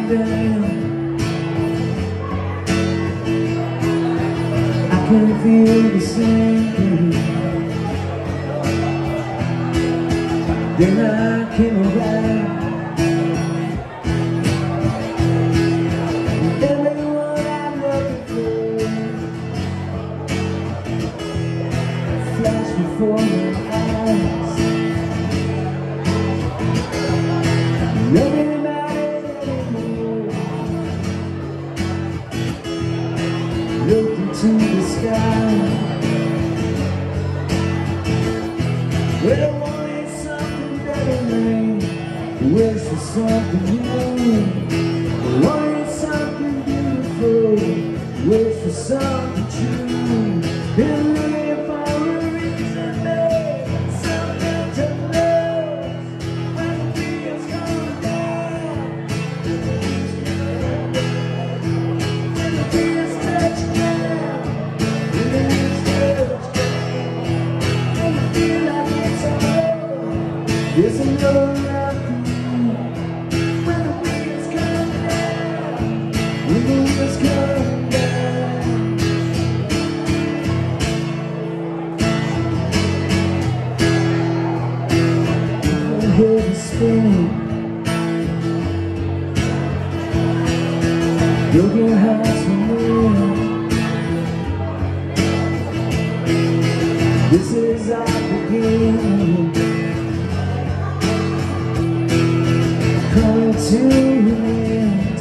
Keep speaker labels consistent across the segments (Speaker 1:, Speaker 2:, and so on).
Speaker 1: down, I can feel the same thing. Then I came around, and everyone I'm looking for flashed before my eyes. Nothing about it anymore. Look into the sky. Well, I wanted something better, man. Wish for something new. I wanted something beautiful. Wish for something true. Been looking for a reason, man. Something to love when the feels come down. When the feels touch down. When the feels touch down. When you feel like it's all. There's another round for you. When the wheels come down. When the wheels come down. Head is spinning, broken hearts remain. This is our beginning, coming to an end.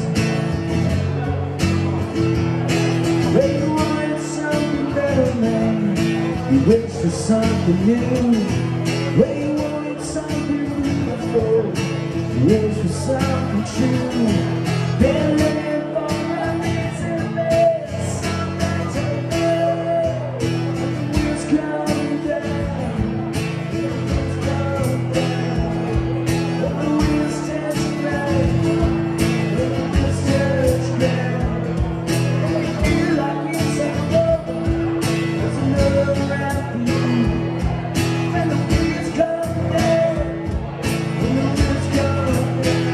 Speaker 1: But you wanted something better, man. You wish for something new. Well, you wanted something beautiful. You wish for something true. Been looking for a reason, man. Something to love. The wheels come down. The wheels come down. When the wheels touch ground. When the wheels touch ground. And you feel like it's over. There's another round for you. When the wheels come down. When the wheels come down.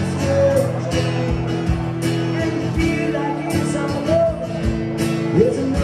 Speaker 1: There's